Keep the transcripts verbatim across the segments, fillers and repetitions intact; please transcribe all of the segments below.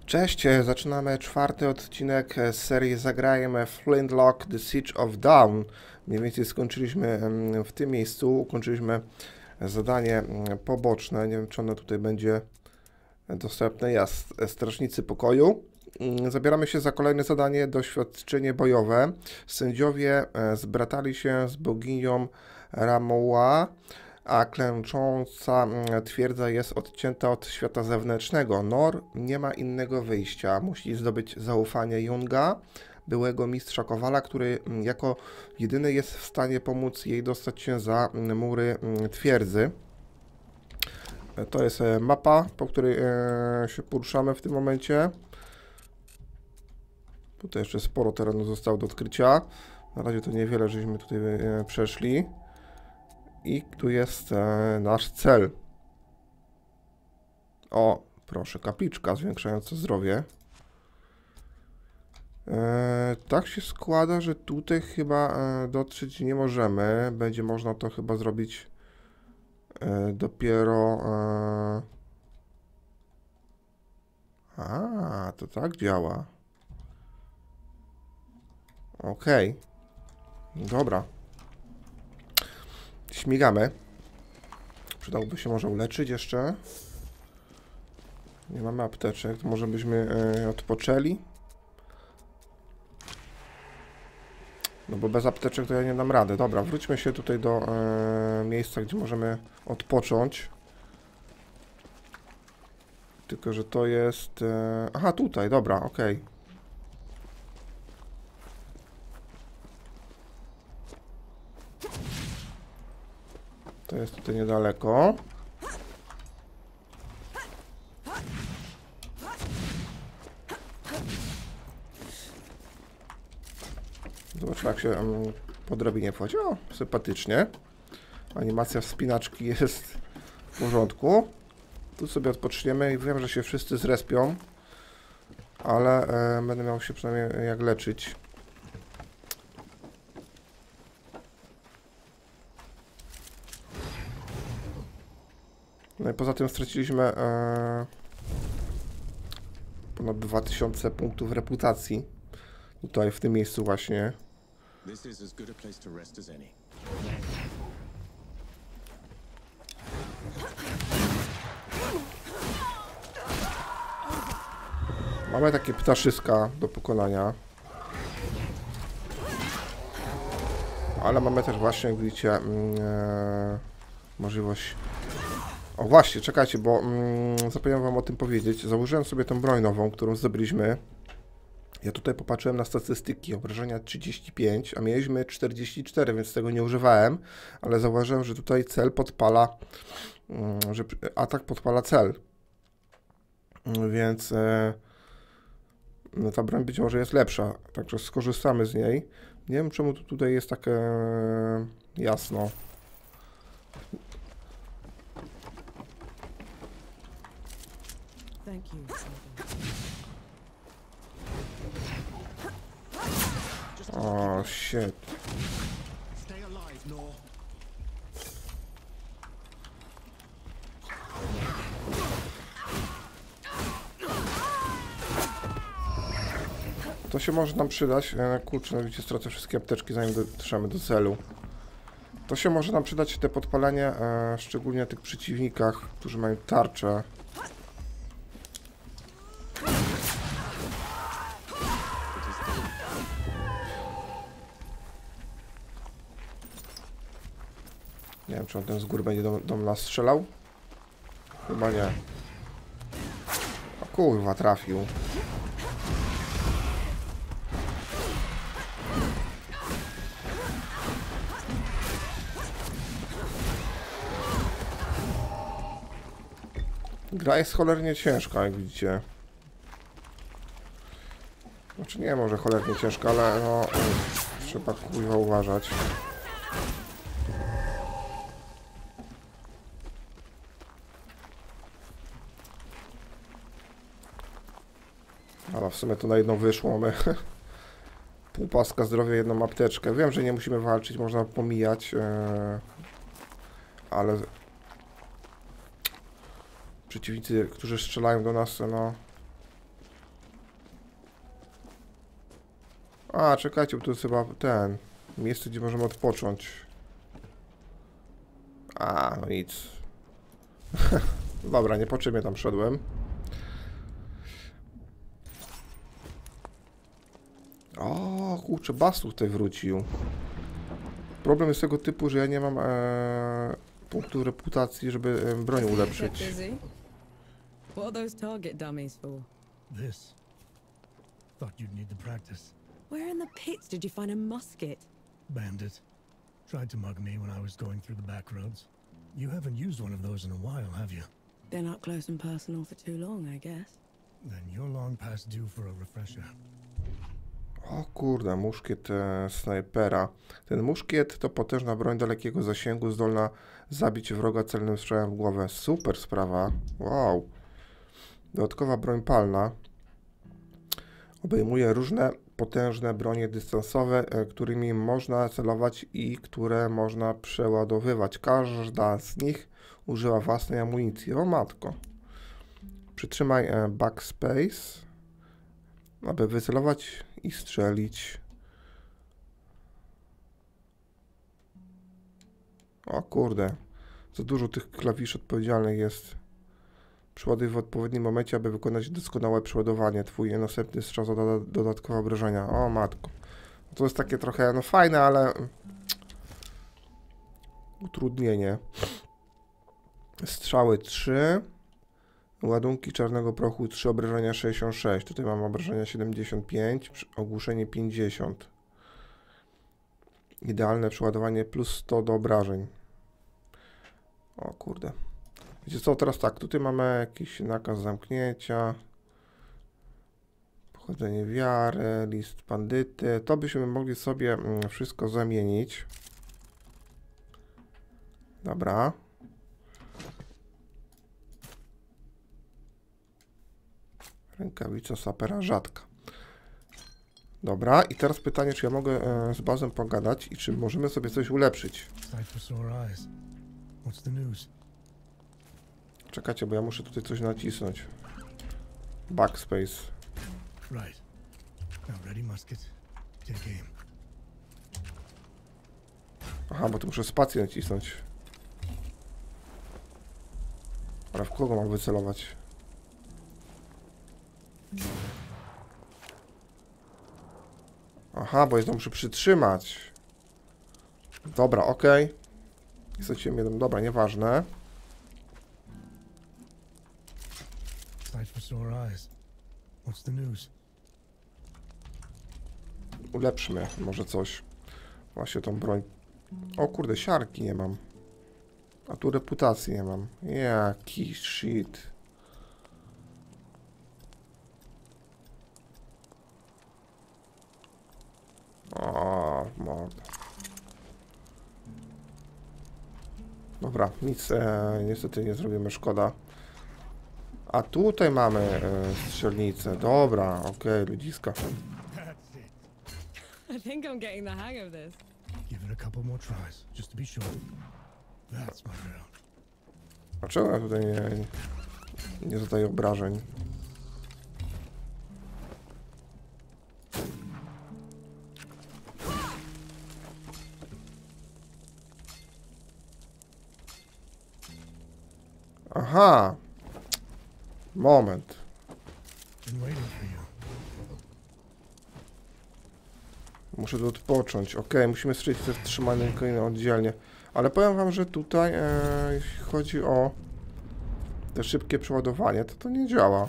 Cześć, e, zaczynamy czwarty odcinek z serii Zagrajmy Flintlock The Siege of Dawn. Mniej więcej skończyliśmy em, w tym miejscu, ukończyliśmy zadanie em, poboczne. Nie wiem, czy ono tutaj będzie dostępne. Jest Strażnicy Pokoju. Mm, Zabieramy się za kolejne zadanie, doświadczenie bojowe. Sędziowie e, zbratali się z boginią Ramoa, a klęcząca mm, twierdza jest odcięta od świata zewnętrznego. Nor nie ma innego wyjścia. Musi zdobyć zaufanie Junga, byłego mistrza Kowala, który mm, jako jedyny jest w stanie pomóc jej dostać się za mm, mury mm, twierdzy. E, To jest e, mapa, po której e, się poruszamy w tym momencie. Tutaj jeszcze sporo terenu zostało do odkrycia. Na razie to niewiele, żeśmy tutaj e, przeszli. I tu jest e, nasz cel. O, proszę, kapliczka zwiększająca zdrowie. E, tak się składa, że tutaj chyba e, dotrzeć nie możemy. Będzie można to chyba zrobić e, dopiero... E... A, to tak działa. Okej. Dobra. Śmigamy. Przydałoby się może uleczyć jeszcze. Nie mamy apteczek, to może byśmy e, odpoczęli. No bo bez apteczek to ja nie dam rady. Dobra, wróćmy się tutaj do e, miejsca, gdzie możemy odpocząć. Tylko, że to jest... E, aha, tutaj, dobra, okej. Okay. To jest tutaj niedaleko. Zobaczmy, jak się um, po drabinie wchodzi. O, sympatycznie. Animacja wspinaczki jest w porządku. Tu sobie odpoczniemy i wiem, że się wszyscy zrespią. Ale e, będę miał się przynajmniej jak leczyć. No i poza tym straciliśmy e, ponad dwa tysiące punktów reputacji. Tutaj, w tym miejscu właśnie. Mamy takie ptaszyska do pokonania. Ale mamy też właśnie, jak widzicie, e, możliwość... O właśnie, czekajcie, bo mm, zapomniałem wam o tym powiedzieć. Założyłem sobie tą broń nową, którą zdobyliśmy. Ja tutaj popatrzyłem na statystyki, obrażenia trzydzieści pięć, a mieliśmy czterdzieści cztery, więc tego nie używałem, ale zauważyłem, że tutaj cel podpala, mm, że atak podpala cel. Więc e, no ta broń być może jest lepsza, także skorzystamy z niej. Nie wiem, czemu tu tutaj jest tak e, jasno. O, shit. To się może nam przydać. E, kurczę, no widzicie, stracę wszystkie apteczki, zanim dotrzemy do celu. To się może nam przydać, te podpalenie, e, szczególnie na tych przeciwnikach, którzy mają tarczę. Nie wiem, czy on ten z góry będzie do, do nas strzelał? Chyba nie. O kurwa, trafił. Gra jest cholernie ciężka, jak widzicie. Znaczy nie może cholernie ciężka, ale no... Trzeba kurwa uważać. Ale w sumie to na jedną wyszło, mamy pół paska zdrowia, jedną apteczkę. Wiem, że nie musimy walczyć, można pomijać, yy, ale przeciwnicy, którzy strzelają do nas, no A, czekajcie, bo to jest chyba ten... miejsce, gdzie możemy odpocząć. A, no nic. Dobra, niepotrzebnie tam szedłem. O, kurczę, Bas tutaj wrócił. Problem jest tego typu, że ja nie mam e, punktu reputacji, żeby e, broń ulepszyć. What are those target dummies for? This. Thought you'd need the practice. Where in the pits did you find a musket? Bandit. Tried to mug me when I was going through the back roads. You haven't used one of those in a while, have you? Been up close and personal for too long, I guess. Then you're long past due for a refresher. O kurde, muszkiet e, snajpera. Ten muszkiet to potężna broń dalekiego zasięgu, zdolna zabić wroga celnym strzałem w głowę. Super sprawa. Wow. Dodatkowa broń palna. Obejmuje różne potężne bronie dystansowe, e, którymi można celować i które można przeładowywać. Każda z nich używa własnej amunicji. O matko. Przytrzymaj e, backspace, aby wycelować i strzelić. O kurde, za dużo tych klawiszy odpowiedzialnych jest. Przeładuj w odpowiednim momencie, aby wykonać doskonałe przeładowanie. Twój następny strzał zada dodatkowe obrażenia. O matko. To jest takie trochę, no fajne, ale utrudnienie. Strzały trzy. Ładunki czarnego prochu trzy, obrażenia sześćdziesiąt sześć. Tutaj mam obrażenia siedemdziesiąt pięć, ogłuszenie pięćdziesiąt. Idealne przeładowanie plus sto do obrażeń. O kurde. Wiecie co, teraz tak, tutaj mamy jakiś nakaz zamknięcia. Pochodzenie wiary, list bandyty. To byśmy mogli sobie wszystko zamienić. Dobra. Rękawica sapera rzadka. Dobra, i teraz pytanie, czy ja mogę e, z Bazem pogadać i czy możemy sobie coś ulepszyć. Czekajcie, bo ja muszę tutaj coś nacisnąć. Backspace. Right. Now ready, musket. Take aim. Aha, bo tu muszę spację nacisnąć. Ale w kogo mam wycelować? Aha, bo ja to muszę przytrzymać. Dobra, okej. Okay. Straciłem jeden, dobra, nieważne. Ulepszmy może coś. Właśnie tą broń. O kurde, siarki nie mam. A tu reputacji nie mam. Jaki shit. O, morda. Dobra, nic e, niestety nie zrobimy, szkoda. A tutaj mamy e, strzelnicę. Dobra, okej, okay, ludziska. I think I'm getting the hang of this. Give it a couple more tries, just to be sure. That's my girl. Dlaczego ja tutaj nie, nie zadaję obrażeń? Aha. Moment. Muszę tu odpocząć. Ok, musimy strzelić te wstrzymane kolejne oddzielnie. Ale powiem wam, że tutaj, e, jeśli chodzi o te szybkie przeładowanie, to to nie działa.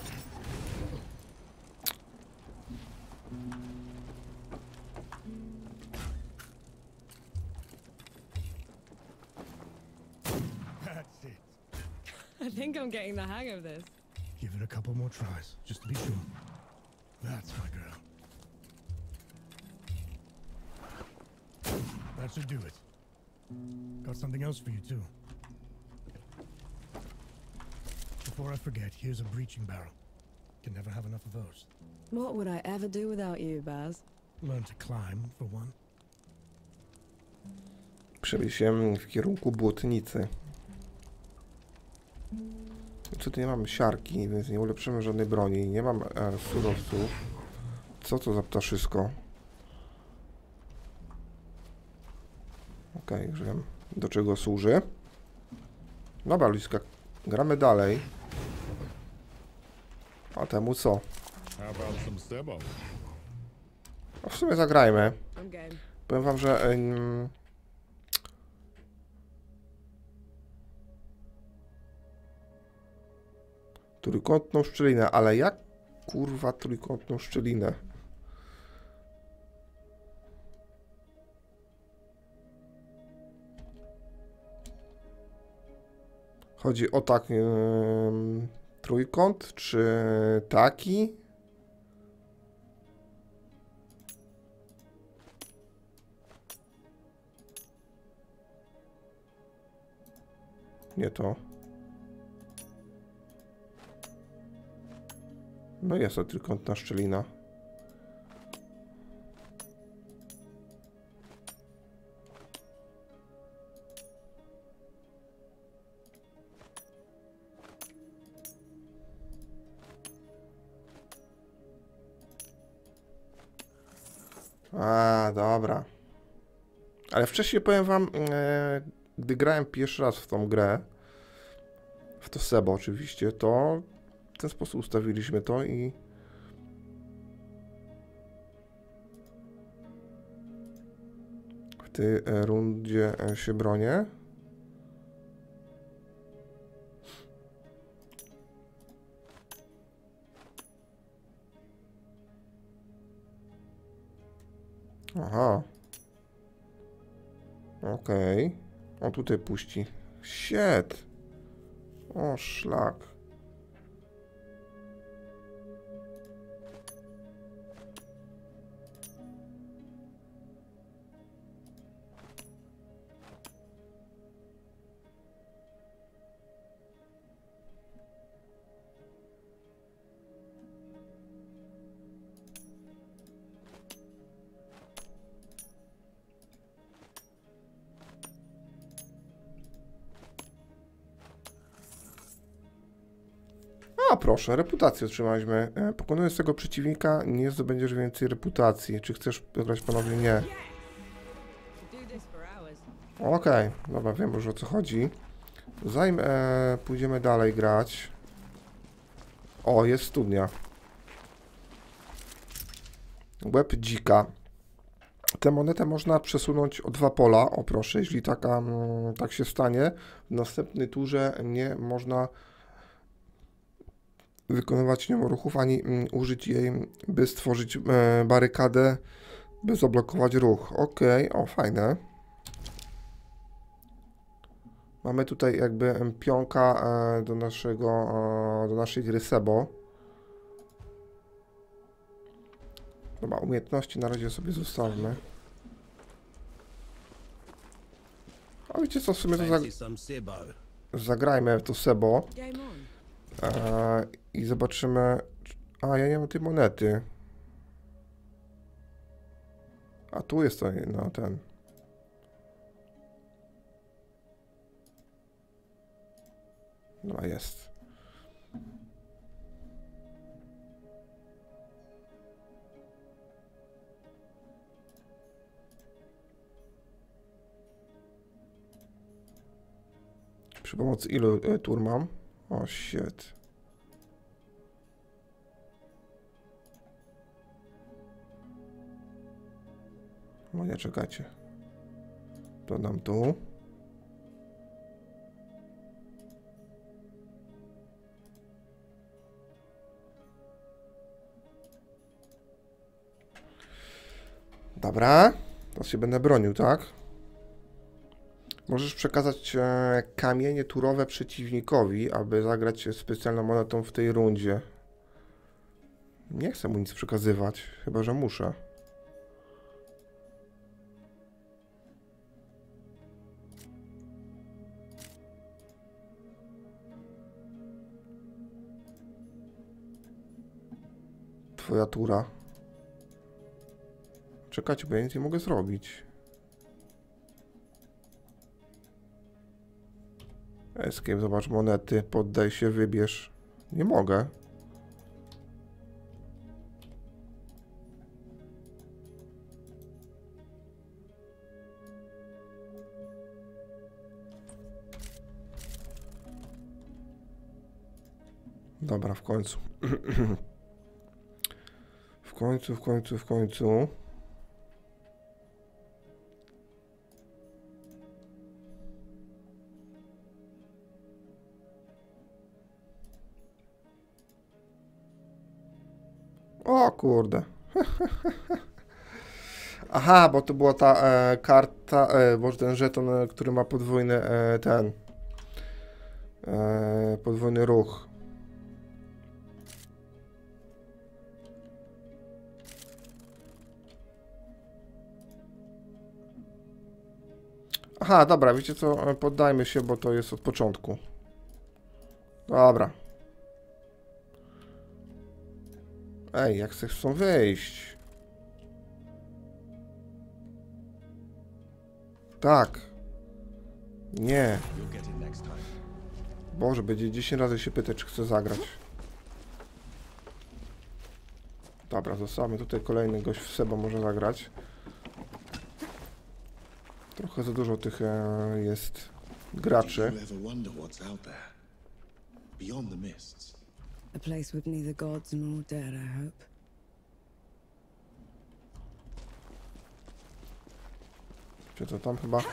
I think I'm getting the hang of this. Give it a couple more tries, just to be sure. That's my girl. That should do it. Got something else for you too. Before I forget, here's a breaching barrel. Can never have enough of those. What would I ever do without you, Baz? Learn to climb, for one. Przebyj się w kierunku błotnicy. Tutaj nie mam siarki, więc nie ulepszymy żadnej broni. Nie mam e, surowców. Co to za ptaszysko? Okej, już wiem, do czego służy. Dobra, Luiska, gramy dalej. A temu co? How about some Sebo? No w sumie zagrajmy. I'm game. Powiem wam, że... Ym... Trójkątną szczelinę, ale jak kurwa trójkątną szczelinę? Chodzi o tak ym, trójkąt, czy taki? Nie to. No jest to trójkątna szczelina. A, dobra. Ale wcześniej powiem wam, e, gdy grałem pierwszy raz w tą grę, w to Sebo oczywiście, to w ten sposób ustawiliśmy to i w tej e, rundzie e, się bronię. Aha. Okej. Okay. On tutaj puści. Shit. O, szlak. A proszę, reputację otrzymaliśmy. E, Pokonując tego przeciwnika, nie zdobędziesz więcej reputacji. Czy chcesz grać ponownie? Nie. Do this for hours. Okej, okay. Dobra, wiem już o co chodzi. Zanim e, pójdziemy dalej grać. O, jest studnia. Łeb dzika. Tę monetę można przesunąć o dwa pola. O proszę, jeśli taka, mm, tak się stanie, w następnej turze nie można wykonywać nią ruchów, ani mm, użyć jej, by stworzyć e, barykadę, by zablokować ruch. Okej, okay. O, fajne. Mamy tutaj jakby pionka e, do naszego, e, do naszej gry Sebo. Dobra, umiejętności na razie sobie zostawmy. A wiecie co, w sumie to zag zagrajmy w to Sebo. Game on. E, I zobaczymy... A, ja nie mam tej monety. A tu jest to, no ten... No jest. Przy pomocy ilu e, tur mam? O, shit. No nie, czekajcie. Dodam tu. Dobra. Teraz się będę bronił, tak? Możesz przekazać e, kamienie turowe przeciwnikowi, aby zagrać specjalną monetą w tej rundzie. Nie chcę mu nic przekazywać, chyba że muszę. Twoja tura. Czekajcie, bo ja nic nie mogę zrobić. Escape, zobacz monety, poddaj się, wybierz. Nie mogę. Dobra, w końcu. W końcu, w końcu, w końcu. O kurde. Aha, bo to była ta e, karta, e, bo ten żeton, e, który ma podwójny e, ten e, podwójny ruch. Aha, dobra, wiecie co, e, poddajmy się, bo to jest od początku. Dobra. Ej, jak chcesz chcą wyjść? Tak. Nie. Boże, będzie dziesięć razy się pytać, czy chce zagrać. Dobra, zostawmy tutaj, kolejny gość w Seba może zagrać. Trochę za dużo tych e, jest graczy. A place with neither gods nor dead, I hope. Czy to tam chyba?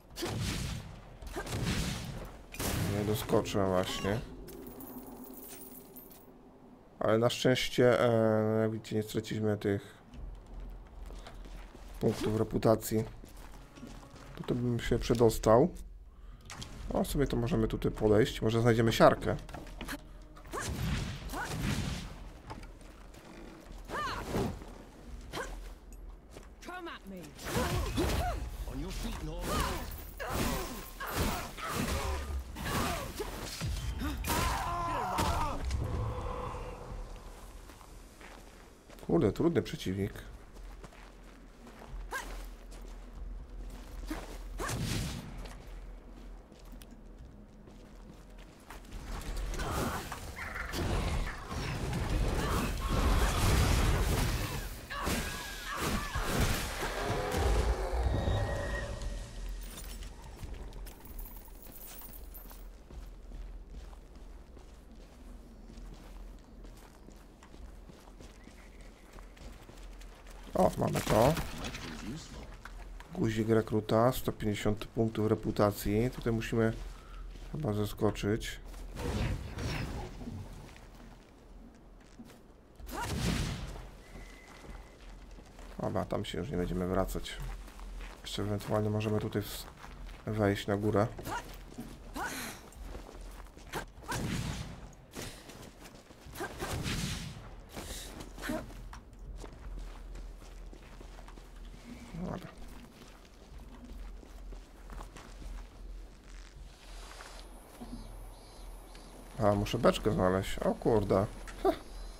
Nie doskoczę właśnie. Ale na szczęście, e, jak widzicie, nie straciliśmy tych punktów reputacji. Tutaj bym się przedostał. O, sobie to możemy tutaj podejść. Może znajdziemy siarkę. Come at me. Kurde, trudny przeciwnik. O, mamy to. Guzik rekruta, sto pięćdziesiąt punktów reputacji. Tutaj musimy chyba zaskoczyć. Dobra, tam się już nie będziemy wracać. Jeszcze ewentualnie możemy tutaj wejść na górę. Dobra. A, muszę beczkę znaleźć. O kurde. Ha.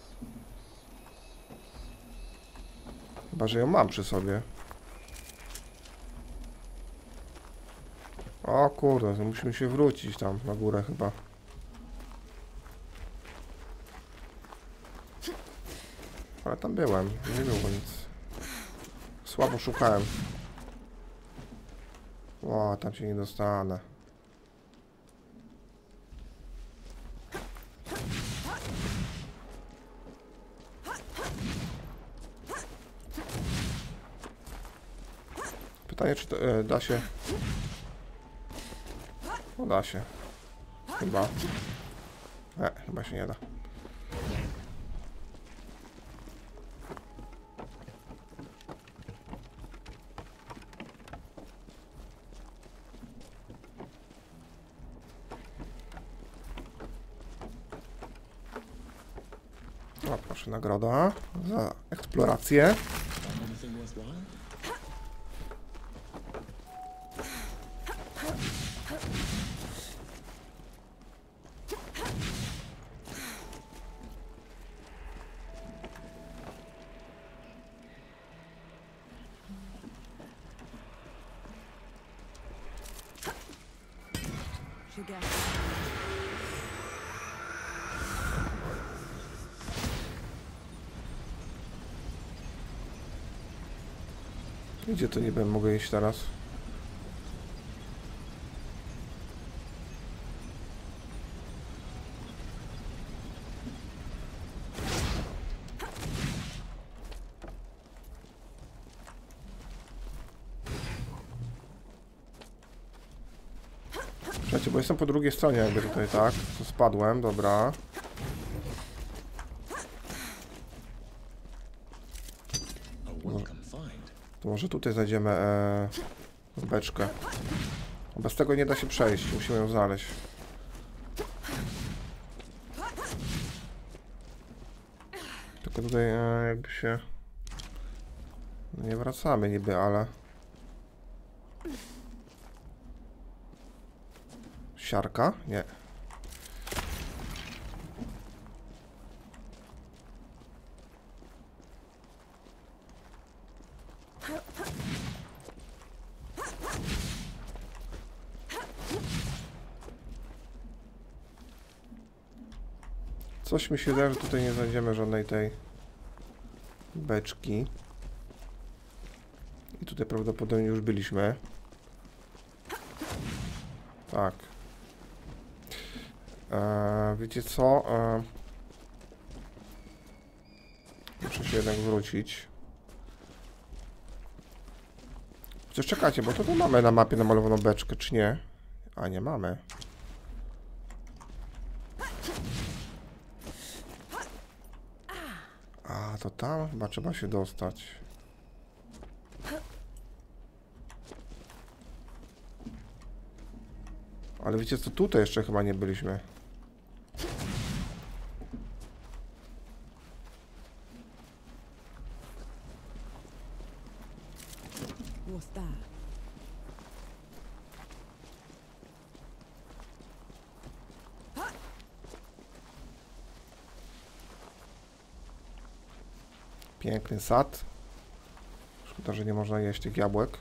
Chyba, że ją mam przy sobie. O kurde, to musimy się wrócić tam na górę chyba. Ale tam byłem, nie było nic. Słabo szukałem. O, tam się nie dostanę. Pytanie, czy to e, da się... No da się. Chyba. Nie, chyba się nie da. O, proszę, nagroda za eksplorację. Again. Gdzie to niby mogę iść teraz? Czekajcie, bo jestem po drugiej stronie jakby tutaj, tak? To spadłem, dobra. To może tutaj znajdziemy e, beczkę. Bez tego nie da się przejść, musimy ją znaleźć. Tylko tutaj e, jakby się... No nie wracamy niby, ale... Siarka? Nie. Coś mi się wydaje, że tutaj nie znajdziemy żadnej tej beczki. I tutaj prawdopodobnie już byliśmy. Tak. Eee, wiecie co? Eee, muszę się jednak wrócić. Chociaż czekajcie, bo tutaj mamy na mapie namalowaną beczkę, czy nie? A nie mamy. A, to tam chyba trzeba się dostać. Ale wiecie co, tutaj jeszcze chyba nie byliśmy. What's that? Piękny sad. Szkoda, że nie można jeść tych jabłek.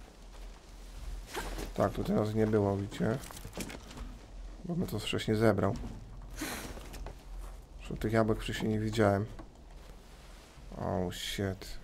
Tak, tutaj nas nie było, widzicie? Bo my to wcześniej zebrał. Zresztą tych jabłek wcześniej nie widziałem. Oh shit.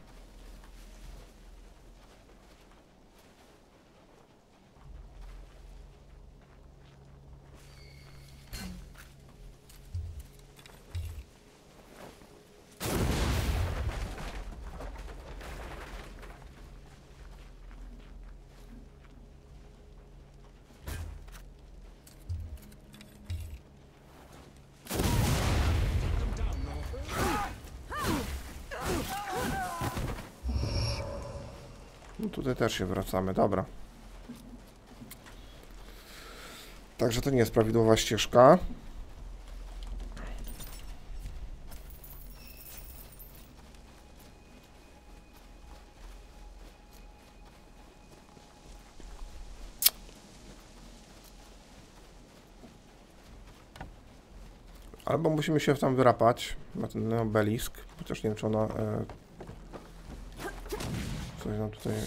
No tutaj też się wracamy, dobra. Także to nie jest prawidłowa ścieżka. Albo musimy się tam wyrapać na ten obelisk, chociaż nie wiem, czy ona... E, coś nam tutaj...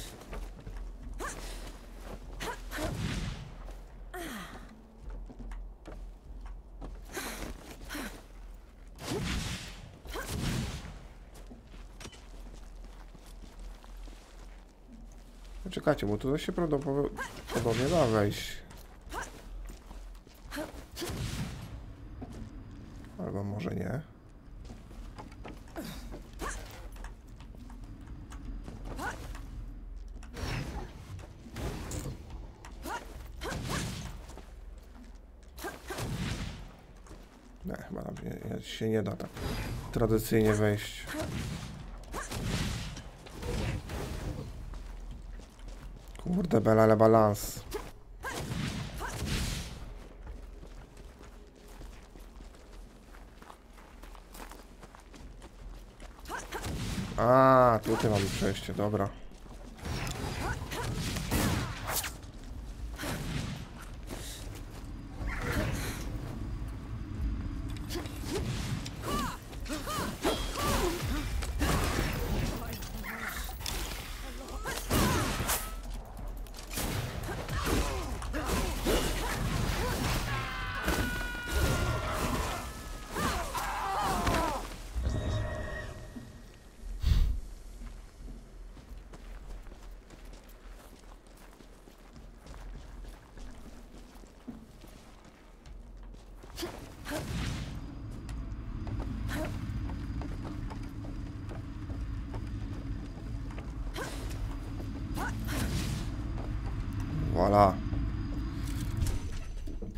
Czekajcie, bo tutaj się prawdopodobnie da wejść. Albo może nie. Nie, chyba tam się, się nie da tak tradycyjnie wejść. Kurde, bela, ale balans. A, tutaj mamy przejście, dobra. Voilà.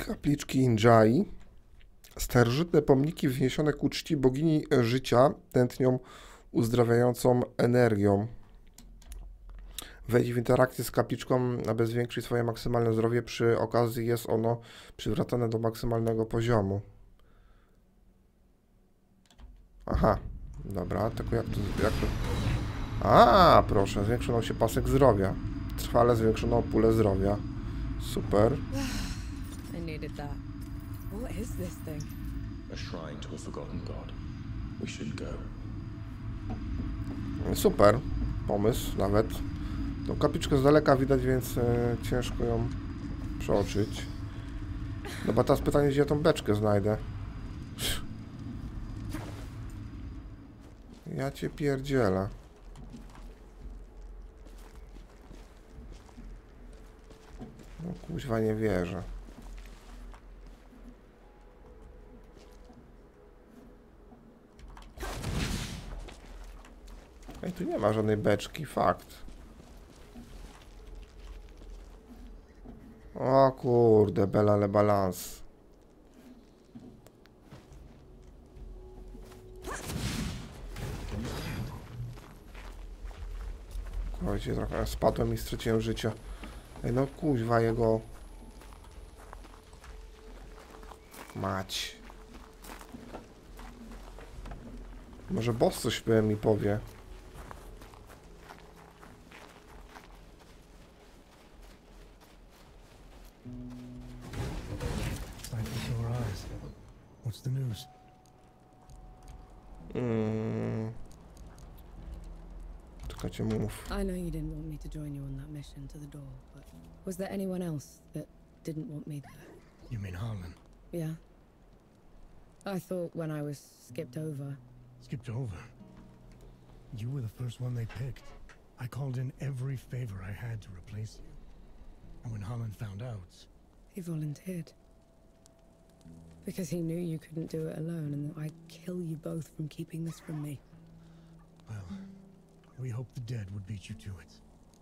Kapliczki Injai. Starożytne pomniki wniesione ku czci bogini życia tętnią uzdrawiającą energią. Wejdź w interakcję z kapliczką, aby zwiększyć swoje maksymalne zdrowie. Przy okazji jest ono przywracane do maksymalnego poziomu. Aha, dobra, tylko jak to... Jak to... A, proszę, zwiększono się pasek zdrowia. Trwale zwiększono pulę zdrowia. Super. I needed that. What is this thing? A shrine to a forgotten god. We should go. Super. Pomysł nawet. Tą kapliczkę z daleka widać, więc e, ciężko ją przeoczyć. No bo teraz pytanie, gdzie ja tą beczkę znajdę. Ja cię pierdzielę. No kuźwa, nie wierzę. Ej, tu nie ma żadnej beczki, fakt. O kurde, bela le balans. Słuchajcie, trochę spadłem i straciłem życie. Ej, no kuźwa jego... Mać. Może boss coś mi powie. What's the news? Mm. Czekajcie, mów. I know you didn't want me to join you on that mission to the door, but was there anyone else that didn't want me there? You mean Harlan? Yeah. I thought when I was skipped over. Skipped over? You were the first one they picked. I called in every favor I had to replace you. And when Harlan found out... He volunteered. Because he knew you couldn't do it alone and that I'd kill you both from keeping this from me. Well, we hoped the dead would beat you to it.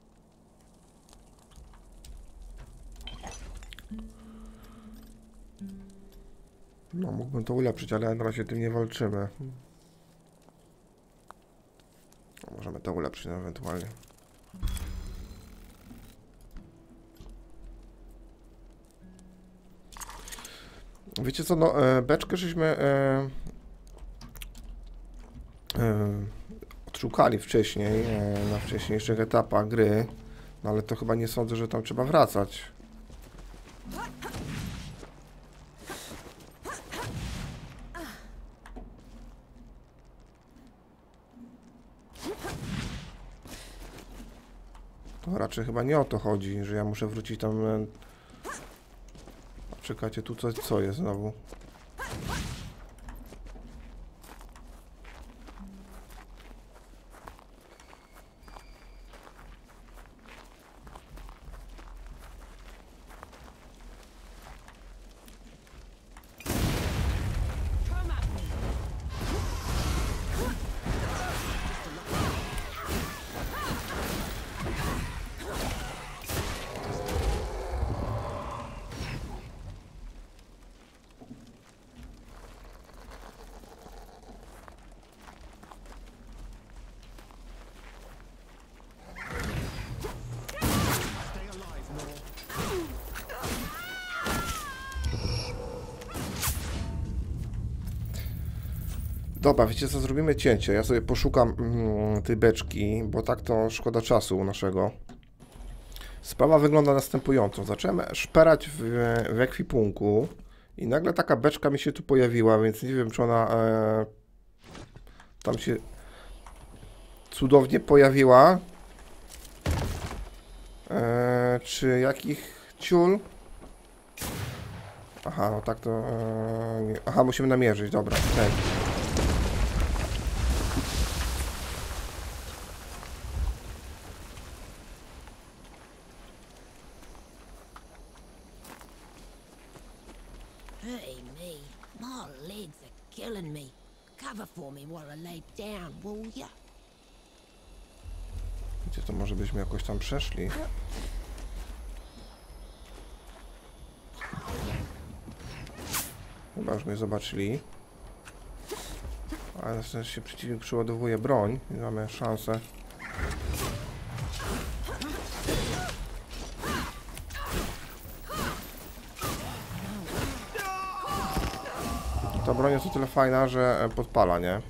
No, mógłbym to ulepszyć, ale na razie tym nie walczymy. No, możemy to ulepszyć ewentualnie. Wiecie co, no, e, beczkę żeśmy e, e, odszukali wcześniej, e, na wcześniejszych etapach gry, no ale to chyba nie sądzę, że tam trzeba wracać. To raczej chyba nie o to chodzi, że ja muszę wrócić tam... E, czekajcie, tu coś, co jest znowu? Dobra, wiecie co, zrobimy cięcie. Ja sobie poszukam mm, tej beczki, bo tak to szkoda czasu naszego. Sprawa wygląda następująco. Zacząłem szperać w, w ekwipunku i nagle taka beczka mi się tu pojawiła, więc nie wiem, czy ona e, tam się cudownie pojawiła. E, czy jakich ciul? Aha, no tak to... E, nie. Aha, musimy namierzyć, dobra. Okay. Hey me, my legs are killing me. Cover for me while I lay down, will ya? Gdzie to może byśmy jakoś tam przeszli? Chyba już mnie zobaczyli. Ale na szczęście przeciwnik przyładowuje broń i mamy szansę. Ta broń jest o tyle fajna, że podpala, nie?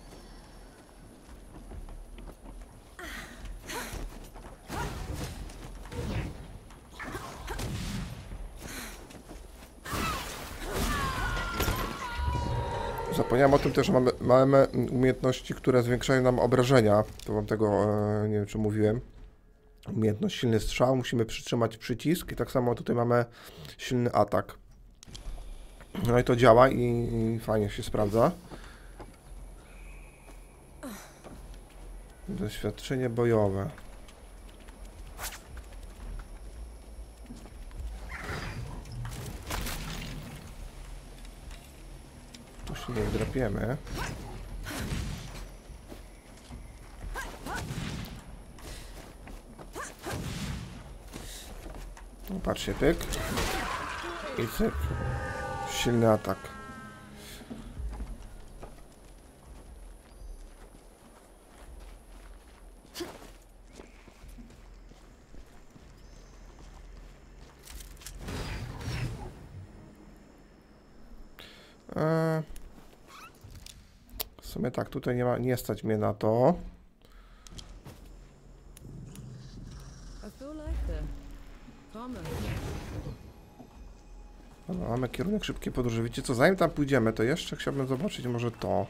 Zapomniałem o tym też, że mamy, mamy umiejętności, które zwiększają nam obrażenia. To wam tego, e, nie wiem czy mówiłem. Umiejętność silny strzał, musimy przytrzymać przycisk i tak samo tutaj mamy silny atak. No i to działa i, i fajnie się sprawdza. Doświadczenie bojowe. Tu się nie drapiemy. No, patrzcie, pyk. I cyk. Silny atak. Eee, w sumie tak, tutaj nie ma, nie stać mnie na to. Dobra, mamy kierunek szybkiej podróży. Wiecie co, zanim tam pójdziemy, to jeszcze chciałbym zobaczyć może to.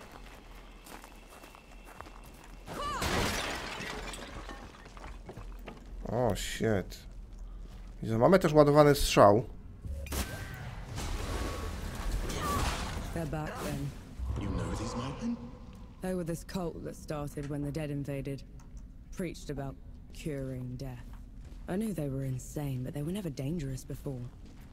O, shit. I mamy też ładowany strzał. They're back then. You know these nightmen? They were this cult that started when the dead invaded. Preached about curing death. I knew they were insane, but they were never dangerous before.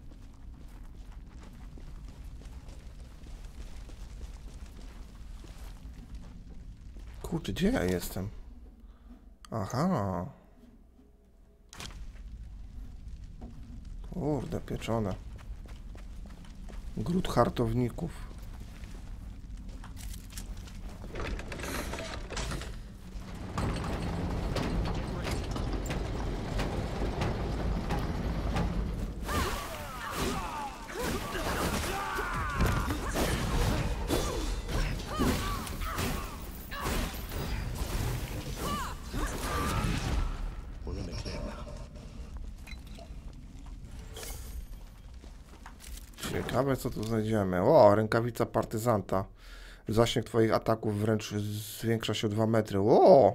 Kurczę, gdzie ja jestem? Aha. Kurde, pieczone. Gród hartowników. Ciekawe co tu znajdziemy. O, rękawica partyzanta. Zasięg twoich ataków wręcz zwiększa się o dwa metry. O!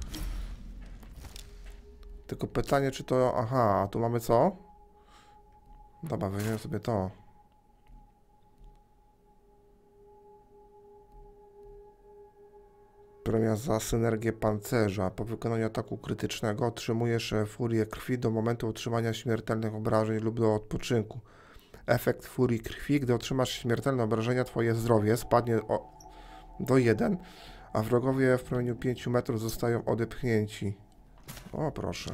Tylko pytanie czy to... Aha, a tu mamy co? Dobra, weźmiemy sobie to. Premia za synergię pancerza. Po wykonaniu ataku krytycznego otrzymujesz furię krwi do momentu otrzymania śmiertelnych obrażeń lub do odpoczynku. Efekt furii krwi, gdy otrzymasz śmiertelne obrażenia, twoje zdrowie spadnie o, do jeden, a wrogowie w promieniu pięciu metrów zostają odepchnięci. O, proszę.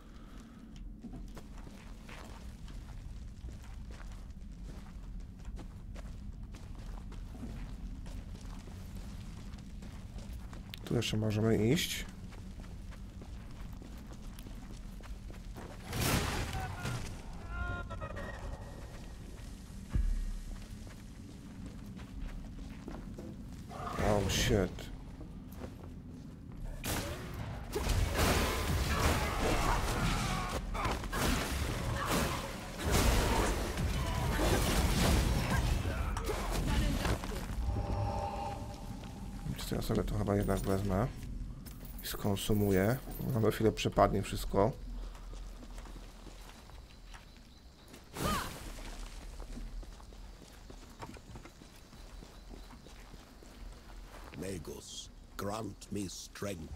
Tu jeszcze możemy iść. Oh shit. Ja sobie to chyba jednak wezmę i skonsumuję. Na chwilę przepadnie wszystko. Magus, grant me strength.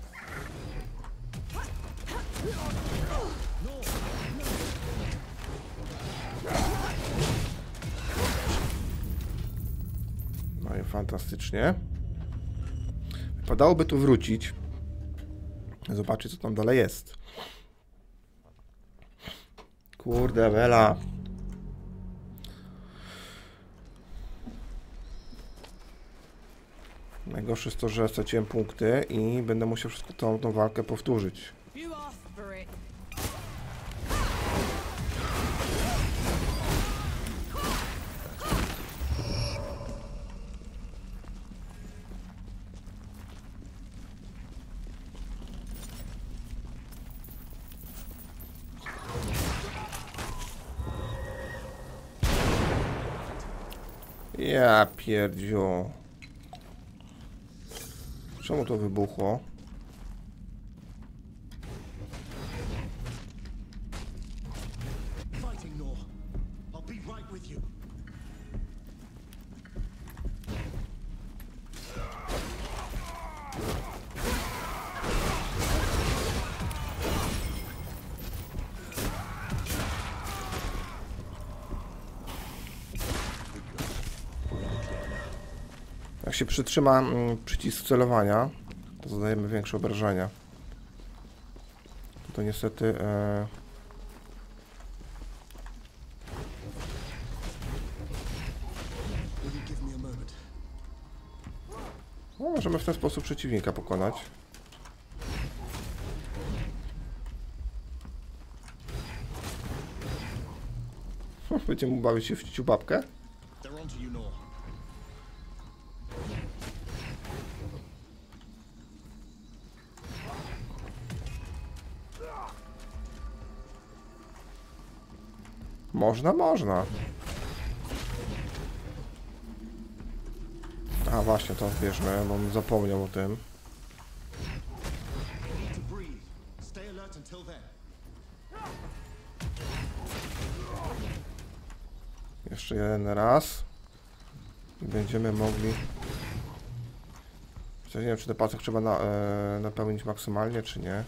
No i fantastycznie. Wypadałoby tu wrócić. Zobaczyć co tam dalej jest. Kurde, Bela. Najgorsze jest to, że straciłem punkty i będę musiał wszystko tą, tą walkę powtórzyć. You asked for it. Ja pierdziu. Czemu to wybuchło? Fighting, Nor. I'll be right with you. Jak się przytrzyma mm, przycisk celowania, to zadajemy większe obrażenia. To niestety... E... Will you give me a moment? No, możemy w ten sposób przeciwnika pokonać. Będziemy bawić się w ciuciu babkę? They're onto you, Nor. Można, można. A właśnie, to bierzmy, bo zapomniał o tym. To breathe. Stay alert until then. Jeszcze jeden raz. I będziemy mogli... Nie wiem, czy ten pasek trzeba na, e, napełnić maksymalnie, czy nie.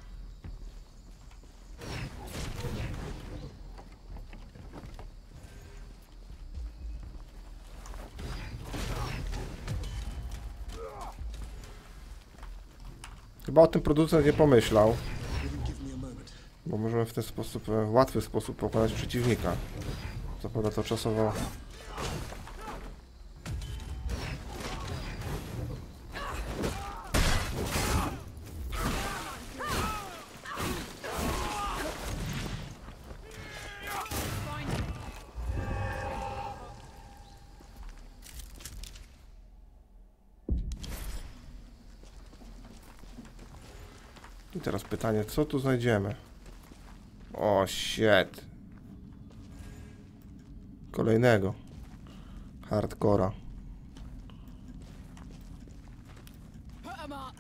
Chyba o tym producent nie pomyślał, Will you give me a moment? bo możemy w ten sposób, w łatwy sposób pokonać przeciwnika. Co prawda to czasowo... I teraz pytanie, co tu znajdziemy? O, shit. Kolejnego. Hardcora. Put 'em up.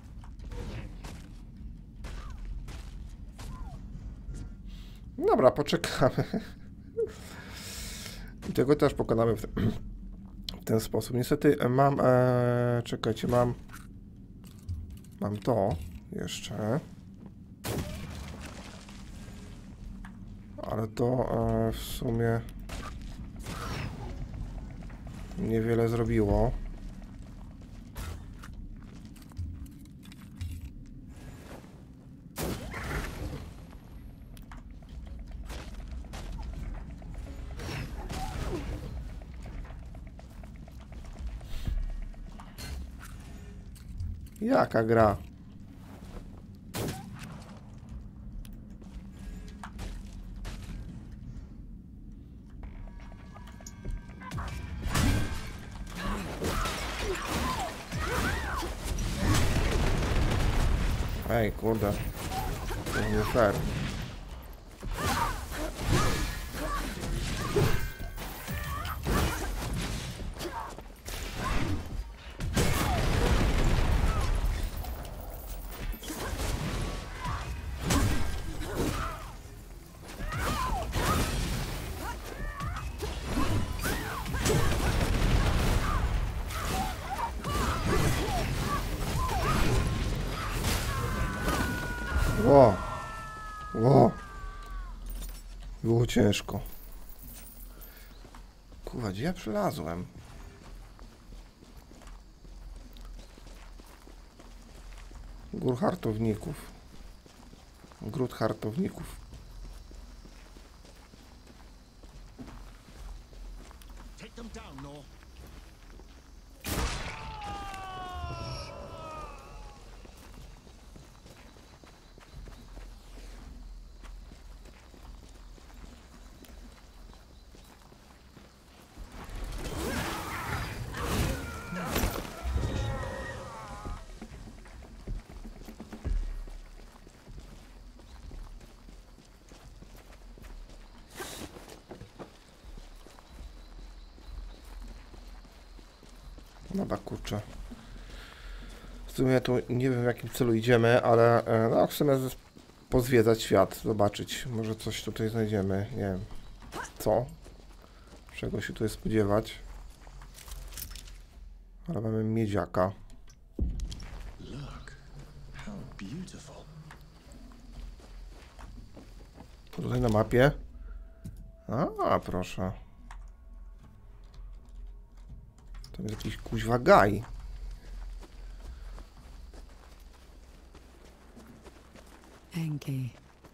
Dobra, poczekamy. I tego też pokonamy w, te, w ten sposób. Niestety mam... E, czekajcie, mam... Mam to jeszcze. Ale to e, w sumie niewiele zrobiło. Jaka gra? Ej, kurde. To nie fair. Ło. Ło. Było ciężko. Kurwa, gdzie ja przylazłem? Gór hartowników. Gród hartowników. Take them down, Nor. Dobra, kurczę. W sumie tu nie wiem w jakim celu idziemy, ale e, no chcemy pozwiedzać świat, zobaczyć. Może coś tutaj znajdziemy, nie wiem. Co? Czego się tutaj spodziewać? Ale mamy miedziaka. Look, how beautiful. Tutaj na mapie. A, proszę. To jest jakiś kuźwa gaj. Enki.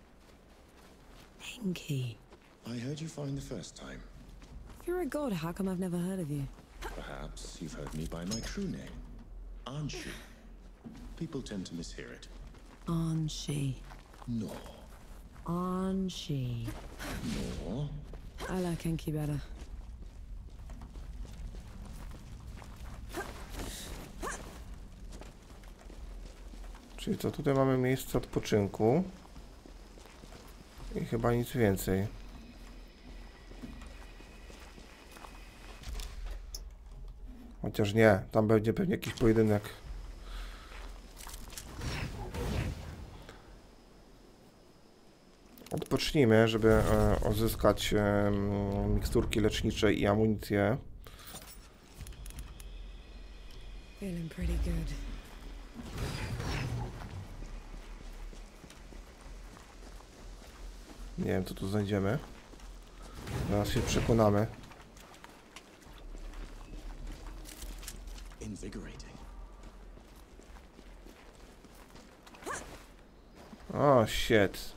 Enki. I heard you fine the first time. If you're a god, how come I've never heard of you? Perhaps you've heard me by my true name, Anshu. People tend to mishear it. Anshi. No, Anshi. no. I like Enki better. Czyli co, tutaj mamy miejsce odpoczynku. I chyba nic więcej. Chociaż nie, tam będzie pewnie jakiś pojedynek. Odpocznijmy, żeby e, uzyskać e, miksturki lecznicze i amunicję. Feeling pretty good. Nie wiem, co tu znajdziemy. Zaraz się przekonamy. Invigorating. O, shit.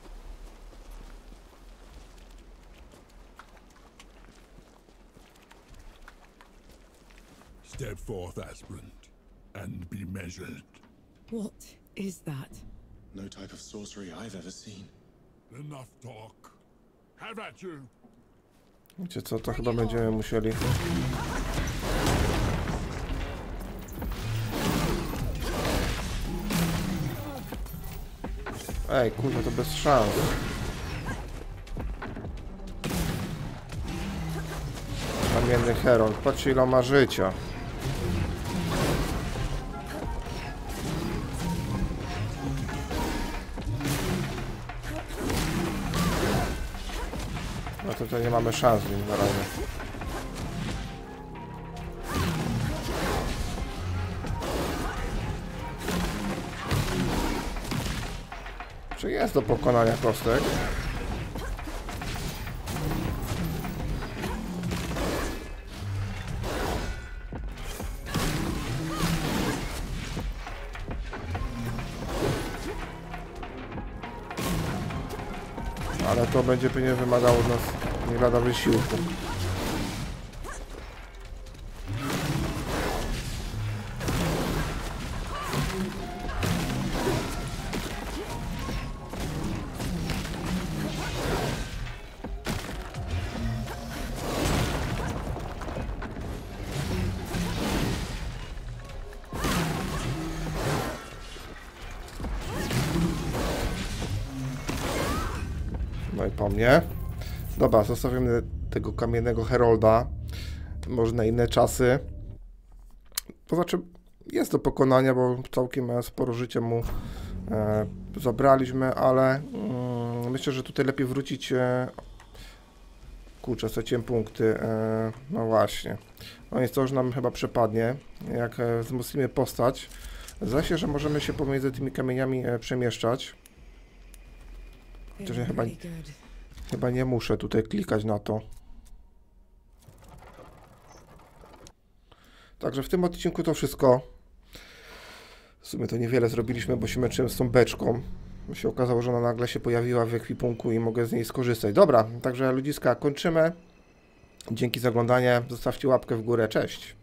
Step forth, aspirant, and be measured. What is that? No type of sorcery I've ever seen. Enough talk. Have at you. Wiecie co, to chyba będziemy musieli... Ej, kurwa, to bez szans. Kamienny Heron, patrzcie ile ma życia. No tutaj nie mamy szans z nim na razie. Czy jest do pokonania kostek? Ale to będzie pewnie wymagało od nas nie lada wysiłku. No i po mnie. Dobra, zostawimy tego kamiennego Herolda. Może na inne czasy. To znaczy, jest do pokonania, bo całkiem sporo życia mu e, zabraliśmy, ale mm, myślę, że tutaj lepiej wrócić. E, kurczę, straciłem punkty. E, no właśnie. No nic, to już nam chyba przepadnie. Jak e, wzmocnimy postać, zdaje się, że możemy się pomiędzy tymi kamieniami e, przemieszczać. Chociaż ja chyba, chyba nie muszę tutaj klikać na to. Także w tym odcinku to wszystko. W sumie to niewiele zrobiliśmy, bo się męczyłem z tą beczką. Bo się okazało, że ona nagle się pojawiła w ekwipunku i mogę z niej skorzystać. Dobra, także ludziska, kończymy. Dzięki za oglądanie. Zostawcie łapkę w górę. Cześć.